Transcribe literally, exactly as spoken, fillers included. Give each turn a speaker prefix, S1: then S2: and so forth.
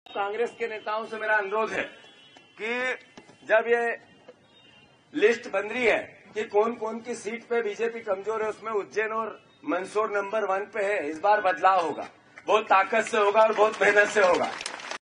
S1: कांग्रेस के नेताओं से मेरा अनुरोध है कि जब ये लिस्ट बन रही है कि कौन कौन की सीट पे बीजेपी कमजोर है, उसमें उज्जैन और मंदसौर नंबर वन पे है। इस बार बदलाव होगा, बहुत ताकत से होगा और बहुत मेहनत से होगा।